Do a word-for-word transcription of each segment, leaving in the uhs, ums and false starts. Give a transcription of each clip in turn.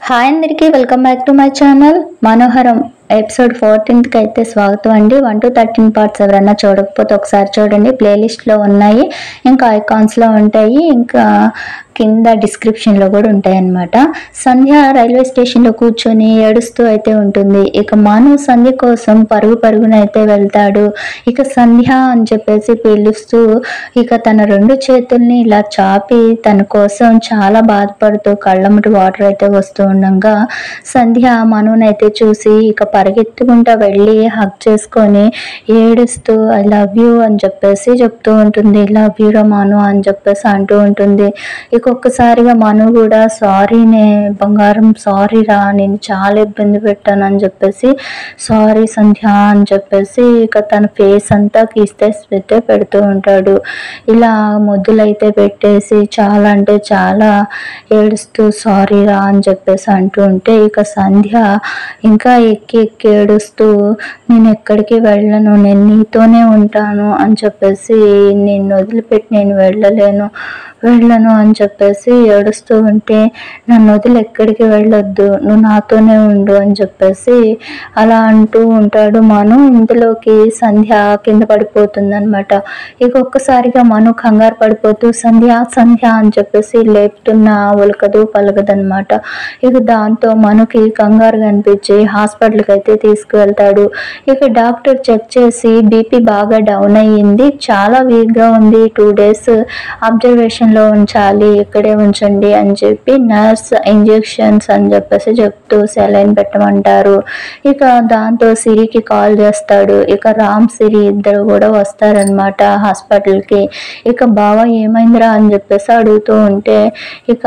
Hi అందరికీ welcome back to my channel Manoharam episode fourteenth కి అయితే స్వాగతం అండి. వన్ టు థర్టీన్ పార్ట్స్ ఎవరైనా చూడకపోతే ఒకసారి చూడండి, ప్లేలిస్ట్లో ఉన్నాయి, ఇంకా ఐకాన్స్లో ఉంటాయి, ఇంకా కింద డిస్క్రిప్షన్లో కూడా ఉంటాయి అన్నమాట. సంధ్య రైల్వే స్టేషన్లో కూర్చొని ఏడుస్తూ అయితే ఉంటుంది. ఇక మాను సంధ్య కోసం పరుగు పరుగున అయితే వెళ్తాడు. ఇక సంధ్య అని చెప్పేసి పిలుస్తూ ఇక తన రెండు చేతుల్ని ఇలా చాపి తన కోసం చాలా బాధపడుతూ కళ్ళమ్మటి వాటర్ అయితే వస్తూ ఉండగా సంధ్య మనునైతే చూసి ఇక పరిగెత్తుకుంటా వెళ్ళి హగ్ చేసుకొని ఏడుస్తూ ఐ లవ్ యూ అని చెప్పేసి చెప్తూ ఉంటుంది. లవ్ యూ రా మను అని చెప్పేసి అంటూ ఉంటుంది. ఇక ఒక్కసారిగా మను కూడా సారీనే బంగారం, సారీ రా, నేను చాలా ఇబ్బంది పెట్టాను అని చెప్పేసి సారీ సంధ్య అని చెప్పేసి ఇక తన ఫేస్ అంతా కిస్తే అయితే పెడుతూ ఉంటాడు. ఇలా ముద్దులైతే పెట్టేసి చాలా అంటే చాలా ఏడుస్తూ సారీ రా అని చెప్పేసి అంటూ ఉంటే ఇక సంధ్య ఇంకా ఎక్కి ఎక్కి ఏడుస్తూ నేను ఎక్కడికి వెళ్ళను, నేను నీతోనే ఉంటాను అని చెప్పేసి, నేను వదిలిపెట్టి నేను వెళ్ళలేను వెళ్ళను అని చెప్పేసి ఏడుస్తూ ఉంటే నన్ను వదిలి ఎక్కడికి వెళ్ళొద్దు, నువ్వు నాతోనే ఉండు అని చెప్పేసి అలా అంటూ ఉంటాడు మను. ఇందులోకి సంధ్య కింద పడిపోతుంది అనమాట. ఇక ఒక్కసారిగా మను కంగారు పడిపోతూ సంధ్య సంధ్య అని చెప్పేసి లేపుతున్న ఉలకదు పలకదనమాట. ఇక దాంతో మనుకి కంగారు కనిపించి హాస్పిటల్కి అయితే తీసుకువెళ్తాడు. ఇక డాక్టర్ చెక్ చేసి బీపీ బాగా డౌన్ అయ్యింది, చాలా వీక్గా ఉంది, టూ డేస్ అబ్జర్వేషన్ లో ఉంచాలి, ఇక్కడే ఉంచండి అని చెప్పి నర్స్ ఇంజెక్షన్స్ అని చెప్పేసి చెప్తూ సెలైన్ పెట్టమంటారు. ఇక దాంతో సిరికి కాల్ చేస్తాడు. ఇక రామ్ సిరి ఇద్దరు కూడా వస్తారనమాట హాస్పిటల్కి. ఇక బావ ఏమైందిరా అని చెప్పేసి అడుగుతూ ఉంటే ఇక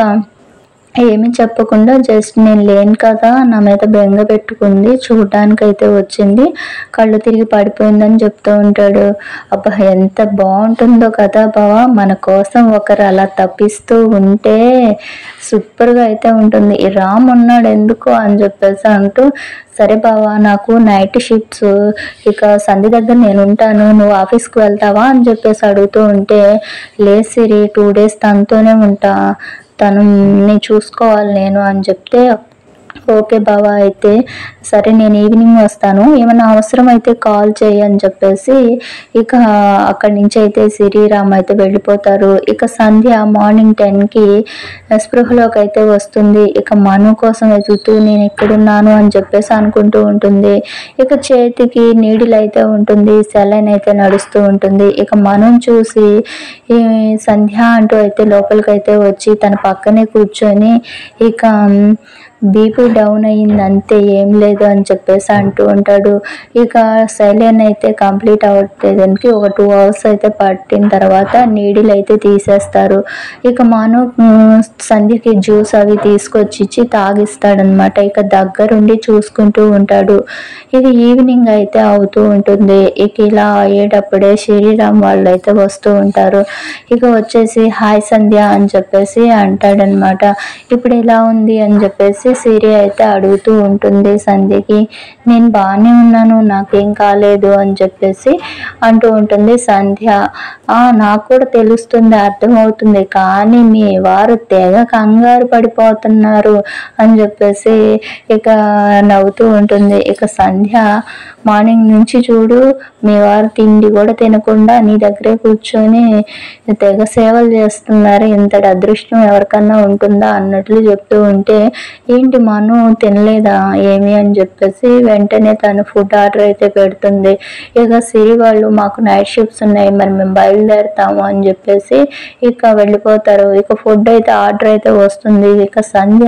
ఏమి చెప్పకుండా జస్ట్ నేను లేను కదా, నా మీద బెంగ పెట్టుకుంది, చూడడానికైతే వచ్చింది, కళ్ళు తిరిగి పడిపోయిందని చెప్తూ ఉంటాడు. అబ్బా ఎంత బాగుంటుందో కదా బావ, మన కోసం ఒకరు అలా తప్పిస్తూ ఉంటే సూపర్గా అయితే ఉంటుంది, ఈ రామ్ ఉన్నాడు ఎందుకు అని చెప్పేసి అంటూ సరే బావా నాకు నైట్ షిఫ్ట్స్, ఇక సంధి దగ్గర నేను ఉంటాను, నువ్వు ఆఫీస్కి వెళ్తావా అని చెప్పేసి అడుగుతూ ఉంటే లేదు సిరి టూ డేస్ తనతోనే ఉంటా, తనని చూసుకోవాలి నేను అని చెప్తే ఓకే బావా అయితే సరే నేను ఈవినింగ్ వస్తాను, ఏమైనా అవసరం అయితే కాల్ చేయి అని చెప్పేసి ఇక అక్కడి నుంచి అయితే శ్రీరామ్ అయితే వెళ్ళిపోతారు. ఇక సంధ్య మార్నింగ్ టెన్కి స్పృహలోకి అయితే వస్తుంది. ఇక మను కోసం వెతుకుతూ నేను ఎక్కడున్నాను అని చెప్పేసి అనుకుంటూ ఉంటుంది. ఇక చేతికి నీడిల్ అయితే ఉంటుంది, సెలైన్ అయితే నడుస్తూ ఉంటుంది. ఇక మనుని చూసి ఈ సంధ్య అంటూ అయితే లోపలికి అయితే వచ్చి తన పక్కనే కూర్చొని ఇక బీపీ డౌన్ అయ్యింది అంతే, ఏం లేదు అని చెప్పేసి అంటూ ఉంటాడు. ఇక సెలైన్ అయితే కంప్లీట్ అవ్వడానికి ఒక టూ అవర్స్ అయితే పట్టిన తర్వాత నీడిల్ అయితే తీసేస్తారు. ఇక మాను సంధ్యకి జ్యూస్ అవి తీసుకొచ్చి ఇచ్చి తాగిస్తాడనమాట. ఇక దగ్గరుండి చూసుకుంటూ ఉంటాడు. ఇది ఈవినింగ్ అయితే అవుతూ ఉంటుంది. ఇక ఇలా అయ్యేటప్పుడే శ్రీరామ్ వాళ్ళు అయితే వస్తూ ఉంటారు. ఇక వచ్చేసి హాయ్ సంధ్య అని చెప్పేసి అంటాడనమాట. ఇప్పుడు ఎలా ఉంది అని చెప్పేసి సిరి అయితే అడుగుతూ ఉంటుంది సంధ్యకి. నేను బాగానే ఉన్నాను, నాకేం కాలేదు అని చెప్పేసి అంటూ ఉంటుంది సంధ్య. ఆ నాకు కూడా తెలుస్తుంది, అర్థమవుతుంది, కానీ మీ వారు తెగ కంగారు పడిపోతున్నారు అని చెప్పేసి ఇక నవ్వుతూ ఉంటుంది. ఇక సంధ్య మార్నింగ్ నుంచి చూడు మీ వారు తిండి కూడా తినకుండా నీ దగ్గరే కూర్చొని తెగ సేవలు చేస్తున్నారు, ఇంతటి అదృష్టం ఎవరికన్నా ఉంటుందా అన్నట్లు చెప్తూ ఉంటే ఏంటి మను తినలేదా ఏమి అని చెప్పేసి వెంటనే తను ఫుడ్ ఆర్డర్ అయితే పెడుతుంది. ఇక సిరి వాళ్ళు మాకు నైట్ షిఫ్ట్స్ ఉన్నాయి, మరి మేము బయలుదేరుతాము అని చెప్పేసి ఇక వెళ్ళిపోతారు. ఇక ఫుడ్ అయితే ఆర్డర్ అయితే వస్తుంది. ఇక సంధ్య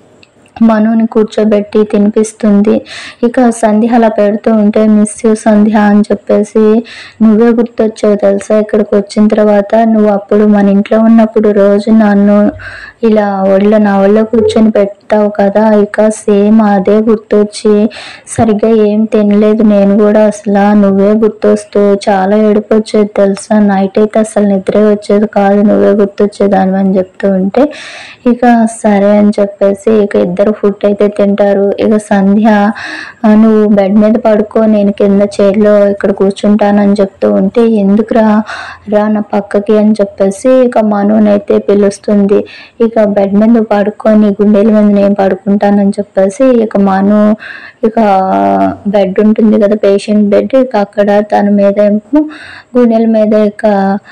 మనుని కూర్చోబెట్టి తినిపిస్తుంది. ఇక సంధ్య అలా పెడుతూ ఉంటే మిస్ యూ సంధ్య అని చెప్పేసి నువ్వే గుర్తొచ్చావు తెలుసా, ఇక్కడికి వచ్చిన తర్వాత నువ్వు అప్పుడు మన ఇంట్లో ఉన్నప్పుడు రోజు నన్ను ఇలా ఒళ్ళో నా ఒళ్ళో కూర్చొని పెడతావు కదా, ఇక సేమ్ అదే గుర్తొచ్చి సరిగ్గా ఏం తినలేదు నేను కూడా, అసలు నువ్వే గుర్తొస్తూ చాలా ఏడుపు వచ్చేది తెలుసా, నైట్ అయితే అసలు నిద్రే వచ్చేది కాదు, నువ్వే గుర్తొచ్చేదాన్ని అని చెప్తూ ఉంటే ఇక సరే అని చెప్పేసి ఇక ఇద్దరు ఫుడ్ అయితే తింటారు. ఇక సంధ్య నువ్వు బెడ్ మీద పడుకో, నేను కింద చైర్లో ఇక్కడ కూర్చుంటానని చెప్తూ ఉంటే ఎందుకురా రా నా పక్కకి అని చెప్పేసి ఇక మనునైతే పిలుస్తుంది. ఇక బెడ్ మీద పడుకొని గుండెల మీద నేను పడుకుంటానని చెప్పేసి ఇక మను ఇక బెడ్ ఉంటుంది కదా పేషెంట్ బెడ్, ఇక అక్కడ తన మీద ఏమో గుండెల మీద ఇక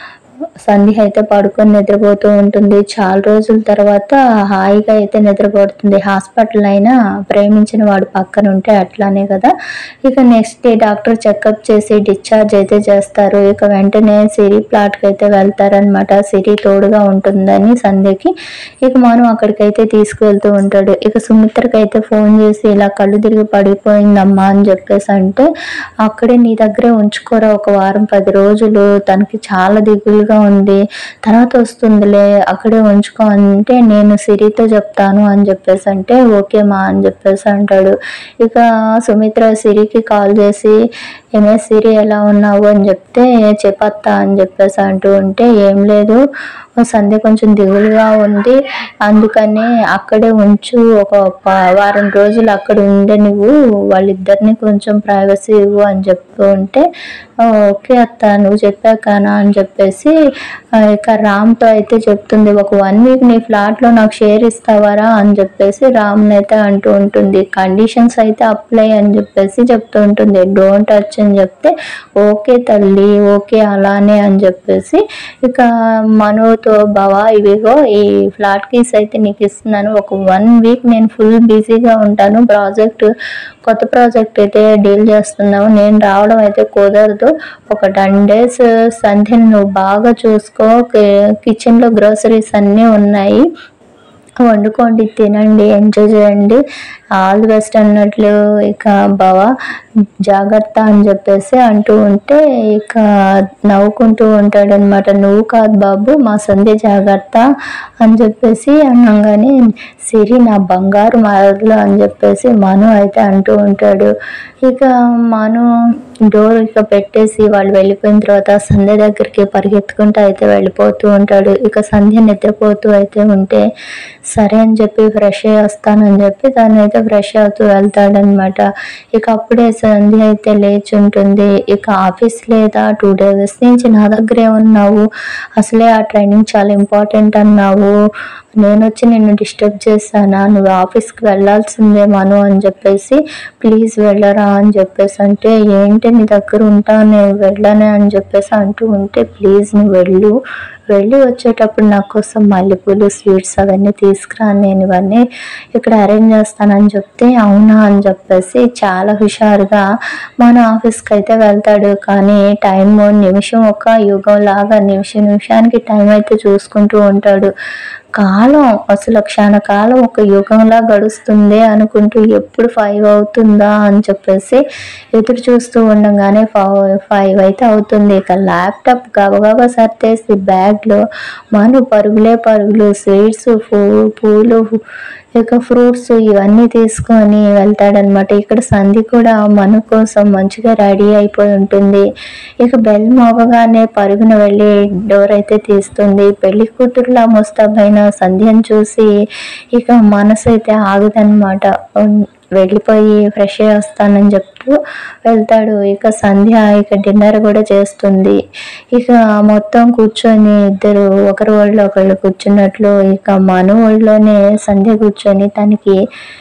సంధ్య అయితే పడుకొని నిద్రపోతూ ఉంటుంది. చాలా రోజుల తర్వాత హాయిగా అయితే నిద్రపోతుంది. హాస్పిటల్ అయినా ప్రేమించిన వాడు పక్కన ఉంటే అట్లానే కదా. ఇక నెక్స్ట్ డే డాక్టర్ చెకప్ చేసి డిశ్చార్జ్ అయితే చేస్తారు. ఇక వెంటనే సిరి ప్లాట్కి అయితే వెళ్తారనమాట. సిరి తోడుగా ఉంటుందని సంధ్యకి. ఇక మనం అక్కడికైతే తీసుకువెళ్తూ ఉంటాడు. ఇక సుమిత్రకి అయితే ఫోన్ చేసి ఇలా కళ్ళు తిరిగి పడిపోయిందమ్మా అని చెప్పేసి అంటే, అక్కడే నీ దగ్గరే ఉంచుకోరా ఒక వారం పది రోజులు, తనకి చాలా దిగులుగా ఉంది, తర్వాత వస్తుందిలే అక్కడే ఉంచుకో అంటే, నేను సిరితో చెప్తాను అని చెప్పేసి అంటే ఓకే మా అని చెప్పేసి అంటాడు. ఇక సుమిత్ర సిరికి కాల్ చేసి ఏమే సిరి ఎలా ఉన్నావు అని చెప్తే చెప్పత్తా అని చెప్పేసి అంటూ ఉంటే, ఏం లేదు సంధ్య కొంచెం దిగులుగా ఉంది, అందుకని అక్కడే ఉంచు, ఒక వారం రోజులు అక్కడ ఉండే నువ్వు, వాళ్ళిద్దరిని కొంచెం ప్రైవసీ ఇవ్వు అని చెప్తూ ఉంటే ఓకే అత్త నువ్వు చెప్పాకనా అని చెప్పేసి ఇక రామ్తో అయితే చెప్తుంది, ఒక వన్ వీక్ నీ ఫ్లాట్లో నాకు షేర్ ఇస్తావారా అని చెప్పేసి రామ్ని అయితే అంటూ ఉంటుంది. కండిషన్స్ అయితే అప్లై అని చెప్పేసి చెప్తూ ఉంటుంది. డోంట్ టచ్ అని చెప్తే ఓకే తల్లి ఓకే అలానే అని చెప్పేసి ఇక మనోతో బావా ఇవిగో ఈ ఫ్లాట్ కీస్ అయితే నీకు ఇస్తున్నాను, ఒక వన్ వీక్ నేను ఫుల్ బిజీగా ఉంటాను, ప్రాజెక్ట్ కొత్త ప్రాజెక్ట్ అయితే డీల్ చేస్తున్నావు, నేను రావడం అయితే కుదరదు, ఒక టెన్ డేస్ సంధ్యను నువ్వు బాగా చూసుకో, కిచెన్లో గ్రోసరీస్ అన్నీ ఉన్నాయి, వండుకోండి తినండి ఎంజాయ్ చేయండి, ఆల్ ది బెస్ట్ అన్నట్లు ఇక బావా జాగ్రత్త అని చెప్పేసి అంటూ ఉంటే ఇక నవ్వుకుంటూ ఉంటాడనమాట. నువ్వు కాదు బాబు మా సంధ్య జాగ్రత్త అని చెప్పేసి అనగానే సిరి నా బంగారు మరదలు అని చెప్పేసి మను అయితే అంటూ ఉంటాడు. ఇక మను డోర్ ఇక పెట్టేసి వాళ్ళు వెళ్ళిపోయిన తర్వాత సంధ్య దగ్గరికి పరిగెత్తుకుంటూ అయితే వెళ్ళిపోతూ ఉంటాడు. ఇక సంధ్య నిద్రపోతూ అయితే ఉంటే సరే అని చెప్పి ఫ్రెష్ అయ్యి వస్తానని చెప్పి తను అయితే ఫ్రెష్ అవుతూ వెళ్తాడనమాట. ఇక అప్పుడే సంధ్య అయితే లేచి ఉంటుంది. ఇక ఆఫీస్ లేదా టూ డేస్ నుంచి నా దగ్గరే ఉన్నావు, అసలే ఆ ట్రైనింగ్ చాలా ఇంపార్టెంట్ అన్నావు, నేను వచ్చి నిన్ను డిస్టర్బ్ చేశానా, నువ్వు ఆఫీస్కి వెళ్ళాల్సిందే మను అని చెప్పేసి ప్లీజ్ వెళ్ళరా అని చెప్పేసి అంటే, ఏంటి నీ దగ్గర ఉంటా నేను వెళ్ళనే అని చెప్పేసి అంటూ ఉంటే, ప్లీజ్ నువ్వు వెళ్ళు, వెళ్ళి వచ్చేటప్పుడు నా కోసం మల్లెపూలు స్వీట్స్ అవన్నీ తీసుకురా, నేను ఇవన్నీ ఇక్కడ అరేంజ్ చేస్తానని చెప్తే అవునా అని చెప్పేసి చాలా హుషారుగా మన ఆఫీస్కి అయితే వెళ్తాడు. కానీ టైం నిమిషం ఒక యుగం లాగా నిమిషం నిమిషానికి టైం అయితే చూసుకుంటూ ఉంటాడు. కాలం అసలు క్షణకాలం ఒక యుగంలా గడుస్తుంది అనుకుంటూ ఎప్పుడు ఫైవ్ అవుతుందా అని చెప్పేసి ఎదురు చూస్తూ ఉండగానే ఫైవ్ ఫైవ్ అయితే అవుతుంది. ఇక ల్యాప్టాప్ గబగబా సర్దేసి బ్యాగ్లో మను పరుగులే పరుగులు స్వీట్స్ పూలు ఇక ఫ్రూట్స్ ఇవన్నీ తీసుకొని వెళ్తాడనమాట. ఇక్కడ సంధి కూడా మను కోసం మంచిగా రెడీ అయిపోయి ఉంటుంది. ఇక బెల్ మోగగానే పరుగున వెళ్ళి డోర్ అయితే తీస్తుంది. పెళ్లి కూతురులా ముస్తాబైన సంధ్యను చూసి ఇక మనసు అయితే ఆగదనమాట. వెళ్ళిపోయి ఫ్రెష్ అయ్యి వస్తానని చెప్తూ వెళ్తాడు. ఇక సంధ్య ఇక డిన్నర్ కూడా చేస్తుంది. ఇక మొత్తం కూర్చొని ఇద్దరు ఒకరి ఒళ్ళో ఒకళ్ళు కూర్చున్నట్లు ఇక మను ఒళ్ళోనే సంధ్య కూర్చొని తనకి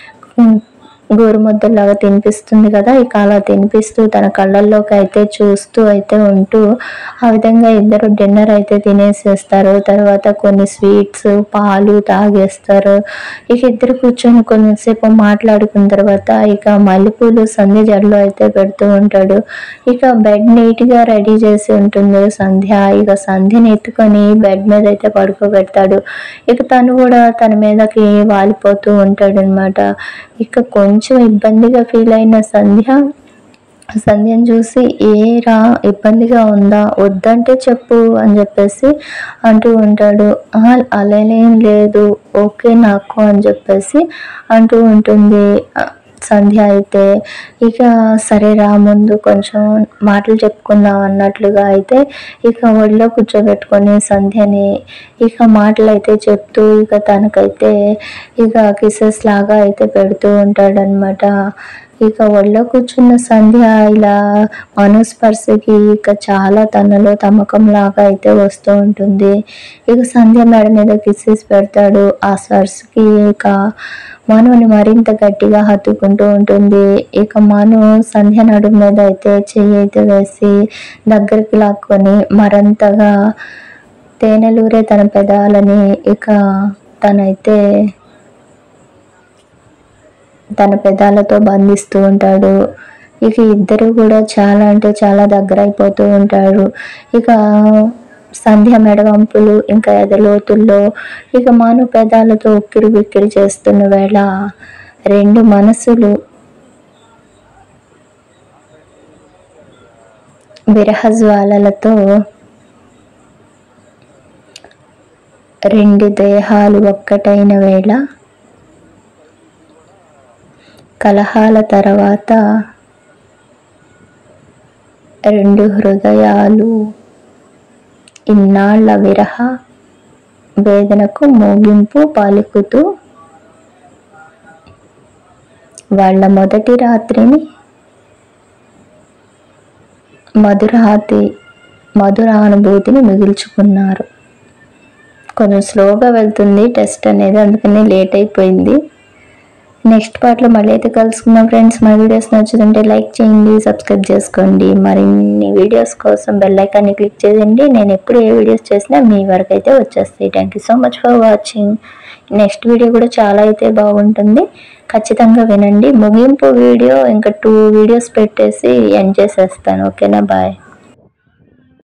గోరుముద్దలాగా తినిపిస్తుంది కదా. ఇక అలా తినిపిస్తూ తన కళ్ళల్లోకి అయితే చూస్తూ అయితే ఉంటూ ఆ విధంగా ఇద్దరు డిన్నర్ అయితే తినేసేస్తారు. తర్వాత కొన్ని స్వీట్స్ పాలు తాగేస్తారు. ఇక ఇద్దరు కూర్చొని కొంచెంసేపు మాట్లాడుకున్న తర్వాత ఇక మల్లెపూలు సంధ్య జడలో అయితే పెడుతూ ఉంటాడు. ఇక బెడ్ నీట్గా రెడీ చేసి ఉంటుంది సంధ్య. ఇక సంధ్యని ఎత్తుకొని బెడ్ మీద అయితే పడుకోబెడతాడు. ఇక తను కూడా తన మీదకి వాలిపోతూ ఉంటాడు అనమాట. ఇక కొంచెం ఇబ్బందిగా ఫీల్ అయిన సంధ్య సంధ్యను చూసి ఏరా ఇబ్బందిగా ఉందా, వద్దంటే చెప్పు అని చెప్పేసి అంటూ ఉంటాడు. అలానేం లేదు ఓకే నాకు అని చెప్పేసి అంటూ ఉంటుంది సంధ్య అయితే. ఇక సరే రా ముందు కొంచెం మాటలు చెప్పుకుందాం అన్నట్లుగా అయితే ఇక ఒడిలో కూర్చోబెట్టుకొని సంధ్యని ఇక మాటలు అయితే చెప్తూ ఇక తనకైతే ఇక కిసెస్ లాగా అయితే పెడుతూ ఉంటాడనమాట. ఇక ఒళ్ళో కూర్చున్న సంధ్య ఇలా మను స్పర్శకి ఇక చాలా తనలో తమకం లాగా అయితే వస్తూ ఉంటుంది. ఇక సంధ్య మెడ మీద కిస్సెస్ పెడతాడు. ఆ స్పర్శకి ఇక మనుని మరింత గట్టిగా హత్తుకుంటూ ఉంటుంది. ఇక మను సంధ్య నడుము మీద అయితే చెయ్యి అయితే వేసి దగ్గరికి లాక్కొని మరంతగా తేనెలూరే తన పెదాలని ఇక తనైతే తన పెదాలతో బంధిస్తూ ఉంటాడు. ఇక ఇద్దరు కూడా చాలా అంటే చాలా దగ్గర అయిపోతూ ఉంటారు. ఇక సంధ్య మెడవంపులు ఇంకా ఎదలోతుల్లో ఇక మాను పెదాలతో ఉక్కిరి బిక్కిరి చేస్తున్న వేళ రెండు మనసులు విరహజ్వాలలతో రెండు దేహాలు ఒక్కటైన వేళ కలహాల తర్వాత రెండు హృదయాలు ఇన్నాళ్ల విరహ వేదనకు ముగింపు పలుకుతూ వాళ్ళ మొదటి రాత్రిని మధురాతి మధురానుభూతిని మిగుల్చుకున్నారు. కొంచెం స్లోగా వెళ్తుంది టెస్ట్ అనేది, అందుకని లేట్ అయిపోయింది. నెక్స్ట్ పార్ట్లో మళ్ళీ అయితే కలుసుకుందాం ఫ్రెండ్స్. మా వీడియోస్ నచ్చుతుంటే లైక్ చేయండి, సబ్స్క్రైబ్ చేసుకోండి. మరిన్ని వీడియోస్ కోసం బెల్ ఐకాన్ని క్లిక్ చేయండి. నేను ఎప్పుడు ఏ వీడియోస్ చేసినా మీ వరకు అయితే వచ్చేస్తాయి. Thank you so much for watching. Next video కూడా చాలా అయితే బాగుంటుంది, ఖచ్చితంగా వినండి. ముగింపు వీడియో ఇంకా టూ వీడియోస్ పెట్టేసి ఎండ్ చేసేస్తాను. ఓకేనా, బాయ్.